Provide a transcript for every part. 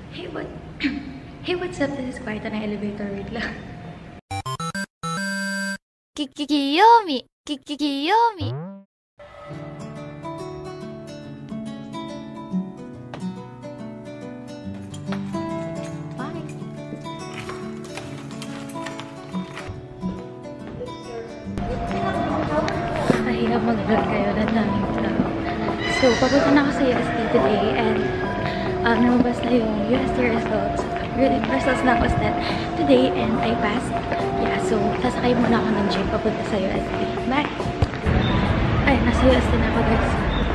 Hey, what's up? This is Quiet on elevator. Wait lang. Kiyomi. Kiyomi. Nakahirap mag-vlog kayo na daming tao. So, papunta na ako sa UST today and lumabas na yung UST results. Results na ako today and I passed. Yeah, so sasakay muna ako ng jeep papunta sa UST. Bye! Ay, nasa UST na ako guys.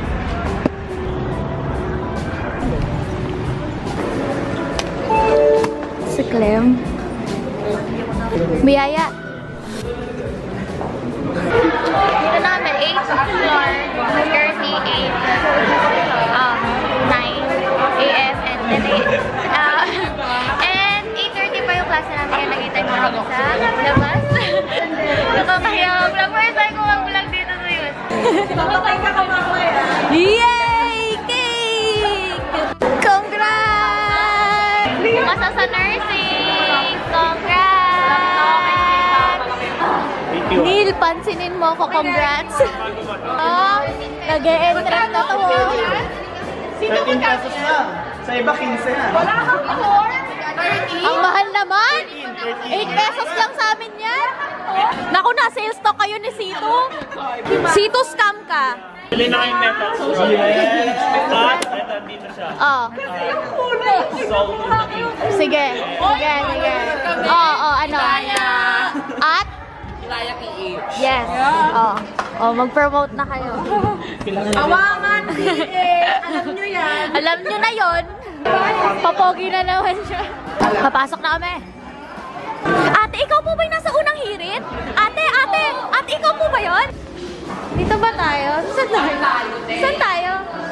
Si Clem. Biyaya! Dito namin, 8th floor, currently 9 AM and today. And 8:30 pa yung klase natin kaya nag-itay mo kami sa labas. Nakakahiya ako. First time ko mag-vlog dito sa yun. Papatay ka mamaya. Yay! Cake! Congrats! Masa sa nursing! Congrats! Neil, pansinin mo ako. Congrats! Oh, nag-e-entrance na to. 13 pesos lang. Sa iba, 15 yan. Wala kang floor. Ang mahal naman! 8 pesos lang sa amin yan! Naku, na-sales stock kayo ni Sito. Sito, scam ka! Bili na kayong metal. Yes! At, eto, dito siya. Oh. Sige. Sige, sige. Oh, ano? At? Yes. Oh. Oh, mag-promote na kayo. Awangan, alam nyo yan. Alam nyo na yon. Papogi na naman siya. Papasok na kami. Ate, ikaw po ba yung nasa unang hirit? Ate, ikaw po ba yun? Dito ba tayo? Saan tayo? Saan tayo?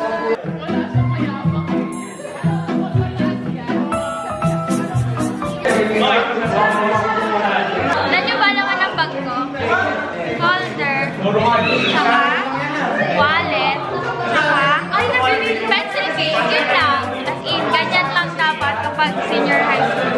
Nanyo ba naman ang bag ko? Folder, saka wallet, saka pencil case, yun lang. As in, ganyan lang dapat kapag senior high school.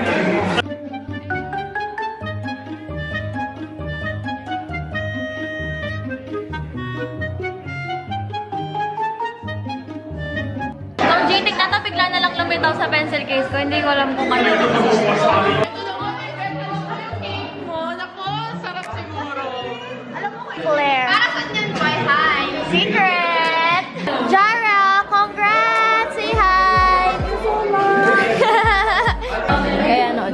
Nung JTIC na to, bigla na lang lumitaw sa pencil case ko. Hindi ko alam kung kanya. Claire. Para saan yan, boy? Hi! Secret! Jara! Congrats! Say hi! Kaya ano?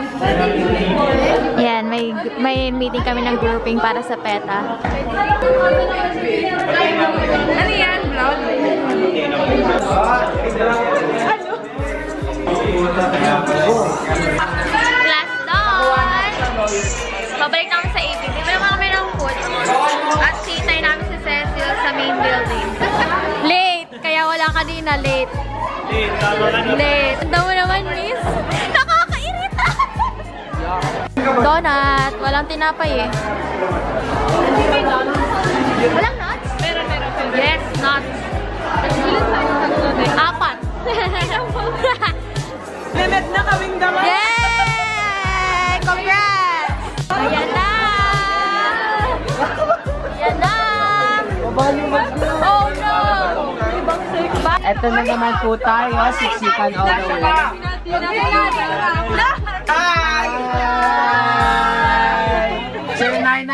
Yan, may meeting kami ng grouping para sa PETA. Ano yan? Vlog? Ano? Class done! Pabalik namin sa AB. Di ba naman kami ng food? At sitay namin si Cecil sa main building. Late! Kaya wala kanina. Late. Late. Ang damo naman, miss. Nakakairita! Donut. Walang tinapay eh. Walang nuts? Meron. Yes, nuts. Apat. Limit na kaming daman. Yay! Congrats! Ayan na! Ayan na! Oh no! Ito na naman po tayo, siksikan all the way. Hi! Sir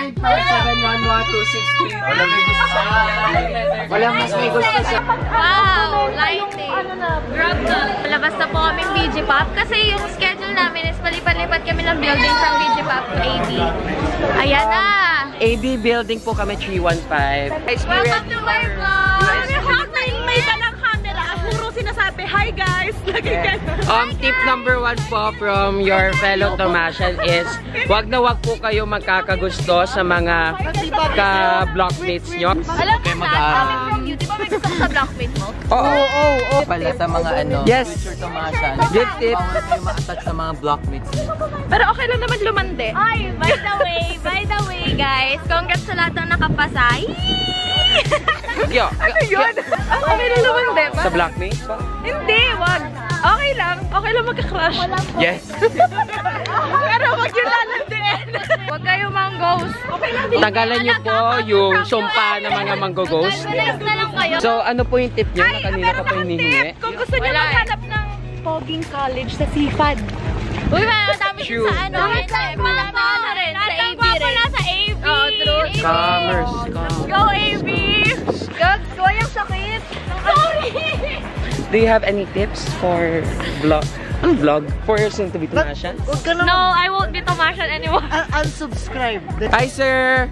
995-711-263. Walang mas may gusto sa... Wow! Lighting! Grab na! Labas na po kaming BG Pop kasi yung schedule namin is palipat-lipat kami ng building from BG Pop to AB. Ayan na! AB building po kami 315. Welcome to my vlog! May dalang camera. Puro sinasabi, hi guys! Tip number 1 po from your fellow Thomasian is wag na wag po kayo magkakagusto sa mga ka-blockmates nyo. Alam mo na, coming from you, di ba may gusto ko sa blockmate mo? Oo. Pala sa mga ano, Yes. future Thomasian. Good tip. Bawal kayo ma-attach sa mga blockmates niyo. Pero okay lang naman lumande. Ay, by the way guys, congrats sa lahat ng nakapasa. Yee! Yo, Ano yun? Okay na naman, di ba? Sa blockmates pa? Hindi, wag. Okay lang. Okay lang magka-crush. Yes. Pero wag yung lalandiin. Wag kayo manggos. Okay lang din. Tagalan niyo po yung sumpa ng mga manggoghost. Relax na lang kayo. So, ano po yung tip niyo na kanina ka pa hinihingi? Kung gusto niyo maghanap ng Poging College sa CFAD. Uy, madami True. sa ano. Malama rin. Sa AB rin. Sa AB. Oh, true. Commerce. Go, AB! Go, yung sakit. Sorry. Do you have any tips for vlog? Ano vlog? For your soon to be Thomasian? No, I won't be Thomasian anymore. Unsubscribe. Hi, sir!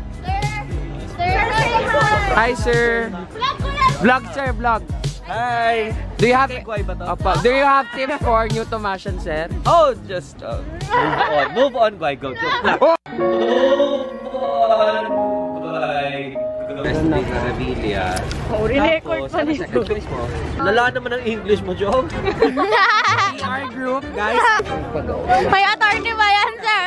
Hi, sir! Vlog, sir, vlog. Hi! Do you have Sjgwy ba to? Do you have tips for new Thomasian, sir? Oh, just move on, Gwy. Go. Move on, Gwy. Abilia. Oh, re-record pa nito. Lala naman ang English mo, Joe. Our group, guys. May attorney ba yan, sir?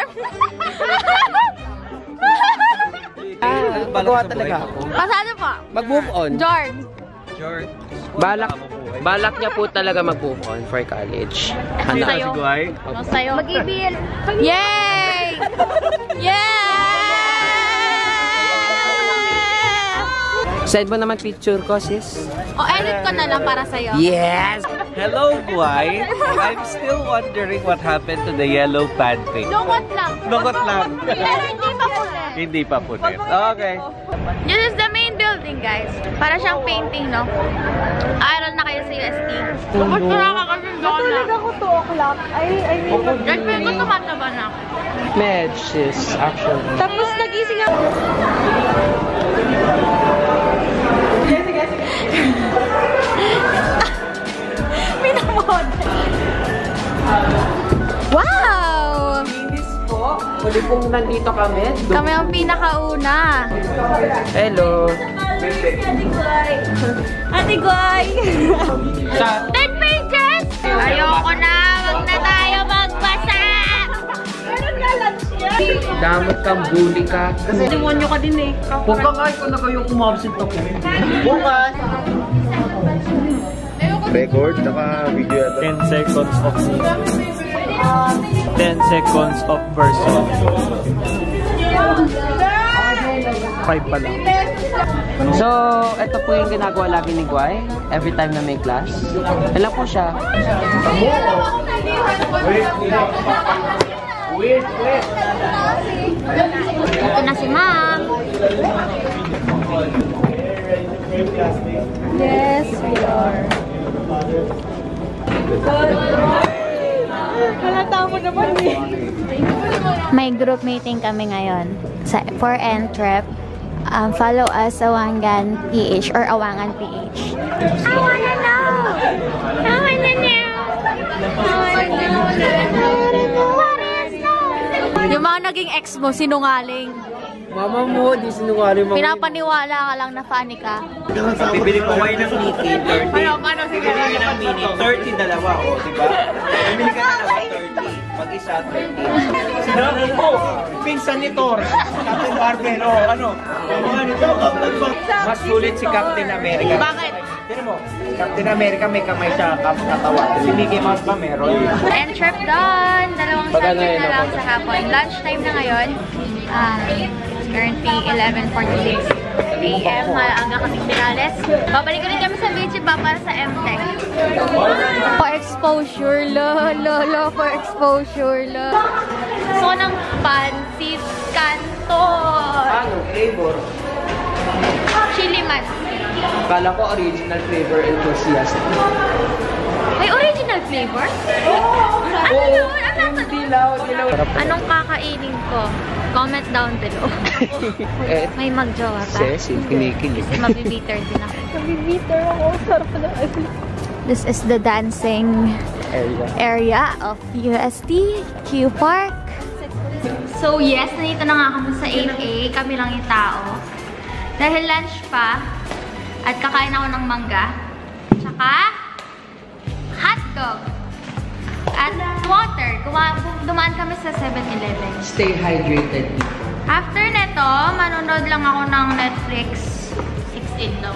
Magawa talaga ako. Pasado po. Mag-move on. Jorn. George. Balak niya po talaga mag-move on for college. Ano sa'yo? Gwy? Ano sa'yo? Mag-ibil. Yay! Yeah! Send mo naman picture ko, sis. O, edit ko na lang para sa'yo. Yes! Hello, Gwy. I'm still wondering what happened to the yellow pancake. Lungot lang. Lungot lang. Pero hindi pa pula. Hindi pa punit. Okay. This is the main building, guys. Para siyang painting, no? Aral na kayo sa UST. Tapos nakakagaling doon na. Tulog ako 2 o'clock. I mean, Nag-feel ko tumataba na ako. Med, sis, actually. tapos nagising ako. Minamod. Wow! Huli pong nandito kami. Kami ang pinakauna. Hello. Ate Gwy. 10 pages! Ayoko na! Wag na tayo magbasa! Meron nga lunch niya. Damot kang bully ka. Kasi demonyo ka din eh. Huwag ka nga, ikaw na kayong kumabsent ako. Bukas! Record, naka video yata. 10 seconds of scene. 10 seconds of version. 5 pa lang. So, ito po yung ginagawa lagi ni Gwy. Every time na may class. Yan lang po siya. Ito na si Ma'am. Yes, we are. Halata mo naman eh. May group meeting kami ngayon for Entrep. Follow us sa Awangan PH or Awangan PH. I wanna know! I wanna know! Yung mga naging ex mo, sinungaling. Mama mo, di sinungaling mo. Pinapaniwala ka lang na funny ka. Bibili ko kayo ng mini, 30. Paano sige? Bibili ng mini, 30 dalawa, o, diba? Bibili ka na naman 30. Pag-isa, 30. Sinabi ko, pinsan ni Thor. Captain Marvel, o, ano? Mas sulit si Captain America. Bakit? Tinan mo, Captain America may kamay sa katawan. Si Mickey Mouse ba meron? Entrep done! Dalawang subject na lang sa hapon. Lunchtime na ngayon. It's currently 11:46 AM. Maaga kaming finales. Babalik ulit kami sa beach ba para sa MTech. For exposure, lo, for exposure, lo. So, ng pansit canton. Ano? Flavor? Chili man. Kala ko original flavor enthusiast. May original flavor? Ano yun? Ano Yung dilaw. Anong kakainin ko? Comment down below. May magjowa pa. Sis, kinikilig. Kasi mabibiter din ako. Nabibiter ako. Sarap na. This is the dancing area of UST Q Park. So yes, nandito na nga kami sa 8A. Kami lang yung tao. Dahil lunch pa, at kakain ako ng mangga, tsaka hotdog, at water. Dumaan kami sa 7-Eleven. Stay hydrated. After neto, manonood lang ako ng Netflix. 6 in daw.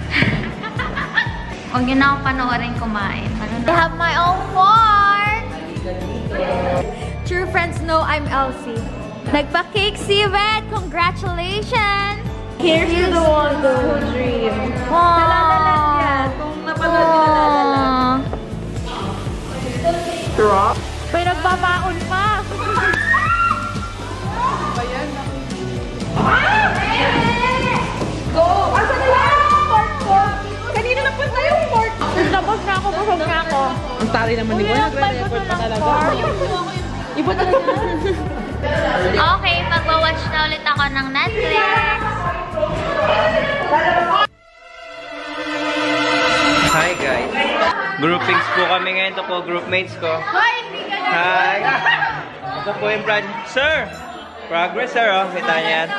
Huwag yun na akong panoorin kumain. I have my own fork! True friends know I'm Elsie. Nagpa-cake si Yvette! Congratulations! Here's to the ones who dream. Nalalalan yan. Kung napanood nyo nalalalan. Drop. May nagbabaon pa. Go! Asa na yan? Pork ko! Kanina napunta yung pork. Tapos na ako, busog na ako. Ang tari naman ni Boy. Nagre-record pa talaga. Iba talaga. Okay, magwa-watch na ulit ako ng Netflix. Hi guys. Groupings po kami ngayon. Ito po, groupmates ko. Hi! Ito po yung brand. Sir! Progress, sir. Oh. Kita niya yan.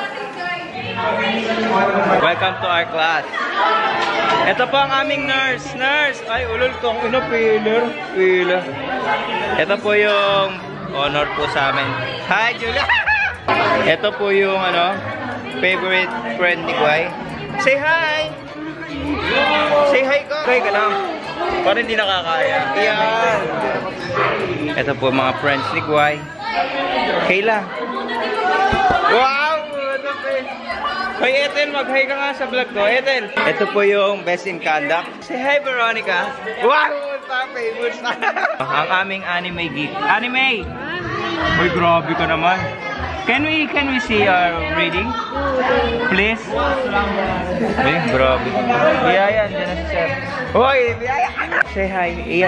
Welcome to our class. Ito po ang aming nurse. Nurse! Ay, ulol kong pillar. Ito po yung honor po sa amin. Hi, Julia! Ito po yung favorite friend ni Guy. Say hi! Say hi ko! Hi ka lang. Parang hindi nakakaya. Yan! Ito po mga friends ni Guy. Kayla. Wow! Hoy, Ethel, mag-hi ka nga sa vlog ko. Ethel. Ito po yung best in conduct. Say hi, Veronica. Wow! Famous na. Ang aming anime geek. Anime! Uy, grabe ka naman. Can we see our reading? Please? Uy, grabe. Iya, dyan na si Sir. Uy, iya. Say hi. Iya.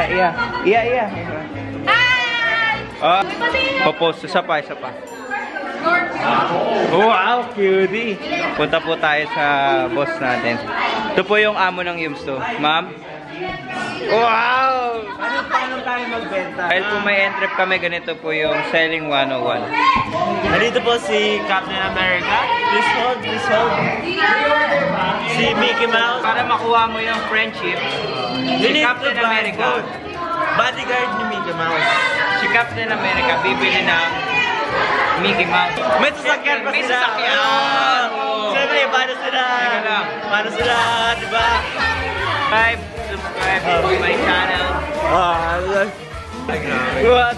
Hi! Popost. Isa pa. Wow, cutie! Punta po tayo sa boss natin. Ito po yung amo ng Yumsto. Ma'am? Wow! Paano tayo magbenta? Dahil po may entry kami, ganito po yung Selling 101. Nandito po si Captain America. Please hold. Si Mickey Mouse. Para makuha mo yung friendship, si Captain America, bodyguard ni Mickey Mouse. si Captain America bibili ng Mickey Mouse. May sasakyan pa sila. Siyempre, paano sila? Diba? Subscribe to my channel. What?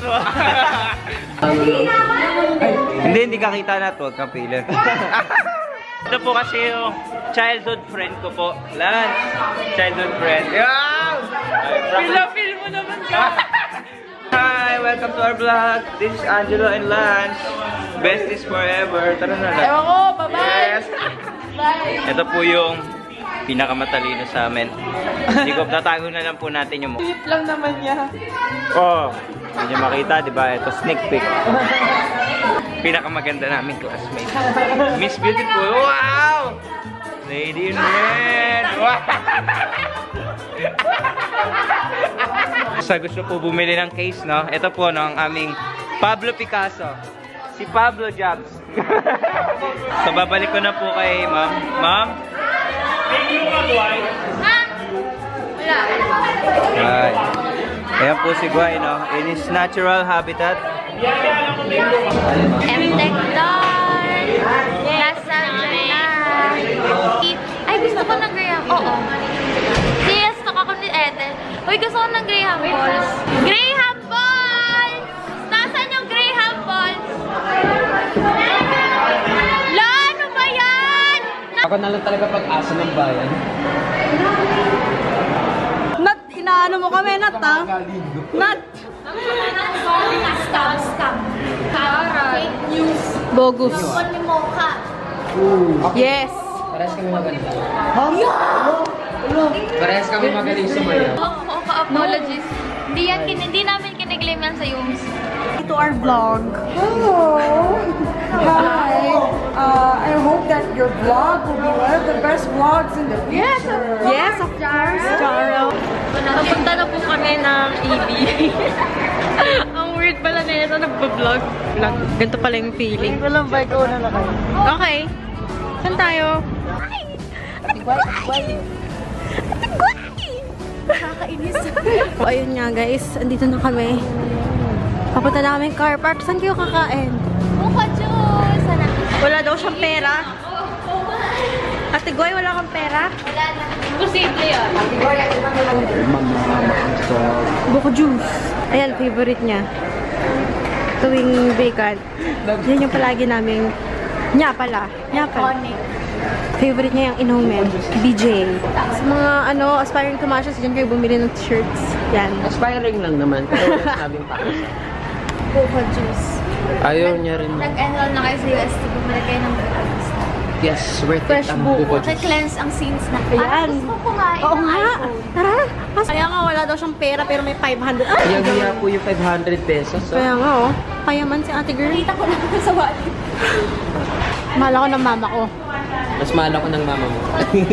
Hindi ka kita na to, kapila. Ito po kasi yung childhood friend ko po. Lance. Childhood friend. Feel mo naman ka. Hi, welcome to our vlog. This is Angelo and Lance. Best is forever. Tara na lang. Ewan ko, bye-bye. Yes. Ito po yung pinakamatalino sa amin. Hindi ko, tatago na lang po natin yung Tweet lang naman niya. Oh, hindi nyo makita, di ba? Ito, sneak peek. Pinakamaganda namin classmate. Miss Beautiful. Wow! Lady in Red. Wow! Sa gusto po bumili ng case, no? Ito po, no, ang aming Pablo Picasso. Si Pablo Jobs. So, babalik ko na po kay ma'am. Ma'am? Hi. Ayan po si Guy, no? In his natural habitat. M-Tech Lord! Nasa na. Ay, gusto ko ng Graham. Oo. Yes, stock ako ni Ethel. Uy, gusto ko ng Graham Balls. Graham Balls! Nasaan yung Graham Balls? La, ano ba yan? Ako na lang talaga pag-asa ng bayan. Nat, inaano mo kami, Nat, ha? Nat! Scam. Fake news. Bogus. Ni Mocha. Yes. Parehas kami magaling. Parehas kami magaling sumayaw. Apologies. Hindi namin kiniklaim yan sa Yums. To our vlog. Hello! Hi! I hope that your vlog will be one of the best vlogs in the future. Yes, of course, Charo. Napunta na po kami ng EB. Ang weird pala na ito, nagpa-vlog. Ganito pala yung feeling. Walang bike, una na kayo. Okay. Saan tayo? Nakakainis. So, ayun nga guys, andito na kami. Papunta na kami car park. Saan kayo kakain? Mukha juice. Wala daw siyang pera. Ate Goy, wala kang pera? Wala na. Imposible yun. Buko juice. Ayan, favorite niya. Tuwing vacant. Yan yung palagi naming Nya pala. Favorite niya yung inumin. BJ. Sa mga aspiring Thomasians, dyan kayo bumili ng t-shirts. Yan. Aspiring lang naman. Pero wala sabing pa. Buko juice. Ayaw niya rin. Nag-enroll na kayo sa UST. Bumili kayo ng buko juice. Yes, worth it Fresh ang buko. buko juice. Nag-cleanse ang scenes na. Ayan. Gusto ko kumain Oo ng nga. iPhone. Tara. Kaya nga, wala daw siyang pera pero may 500. Yung hiya po yung 500 pesos. So. Kaya nga, payaman si ate girl. Kita ko lang sa wallet. Mahal ako ng mama ko. Mas mahal ako ng mama mo.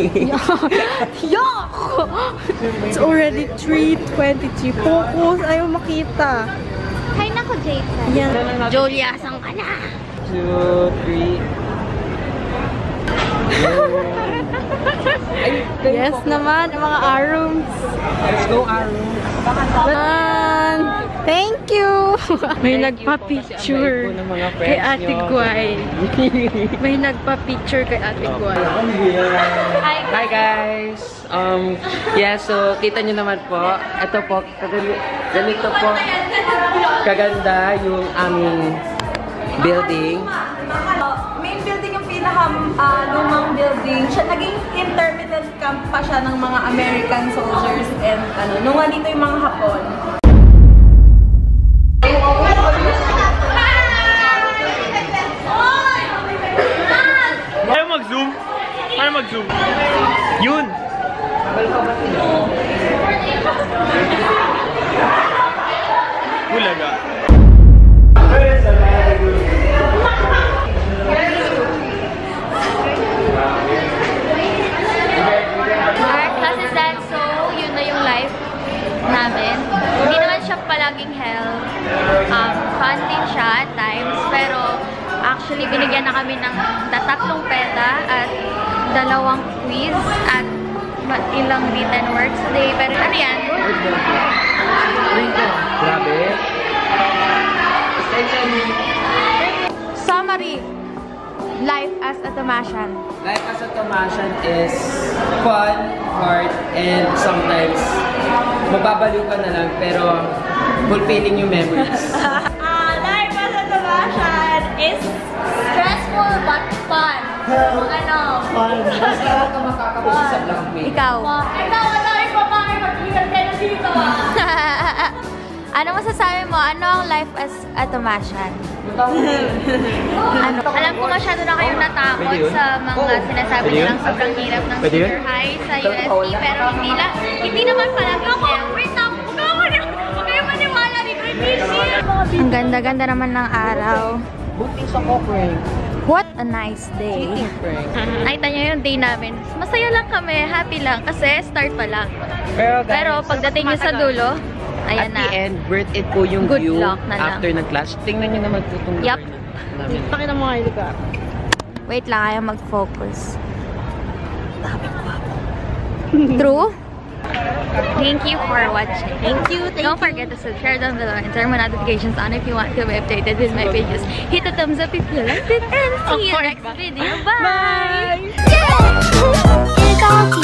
Yuck! It's already 3:23. Focus. Ayaw makita. Hay nako, Jason. Yan. Julia, saan ka na? 2, 3. Yes naman, mga arums. Let's go, Aaron. Thank you! May nagpa-picture kay Ate Gway. May nagpa-picture kay Ate Gway. Hi guys! Yeah, so kita nyo naman po. Ito po, ganito po kaganda yung aming building. Main building yung pinaka-lumang building. Siya naging intermittent camp pa siya ng mga American soldiers and nung nandito yung mga Hapon. Ayaw mag-zoom? Paano mag-zoom? Yun! Bulaga. Our class is that, so yun na yung life namin. Hindi naman siya palaging hell. Fun din siya at times, pero actually binigyan na kami ng 3 peta at 2 quiz at ilang written works today. Pero ano yan? Grabe. Summary. Life as a Thomasian. Life as a Thomasian is fun, hard, and sometimes mababaliw ka na lang pero fulfilling yung memories. Life as a Thomasian is stressful but fun. Ano? Fun. Basta ka makakapos sa blackmail. Ikaw. Ikaw, wala rin pa bakit mag-iwan ka na dito Ano masasabi mo? Ano ang life as a Thomasian? Alam ko masyado na kayong natakot sa mga sinasabi nilang sobrang hirap ng senior high sa UST, pero hindi naman pala ang ganda-ganda naman ng araw. Buti sa cockrane. What a nice day. Nakita niyo yung day namin. Masaya lang kami, happy lang kasi start pa lang. Pero pagdating niyo sa dulo, ayan na. At the end, worth it po yung Good view luck na lang. after ng class. Tingnan nyo naman po itong Yup. namin. Pakita mo nga yung lugar. Wait lang, ayaw mag-focus. True? Thank you for watching. Thank you. Don't forget to subscribe down below and turn my notifications on if you want to be updated with my videos. Hit the thumbs up if you liked it and see you next video. Bye! Bye!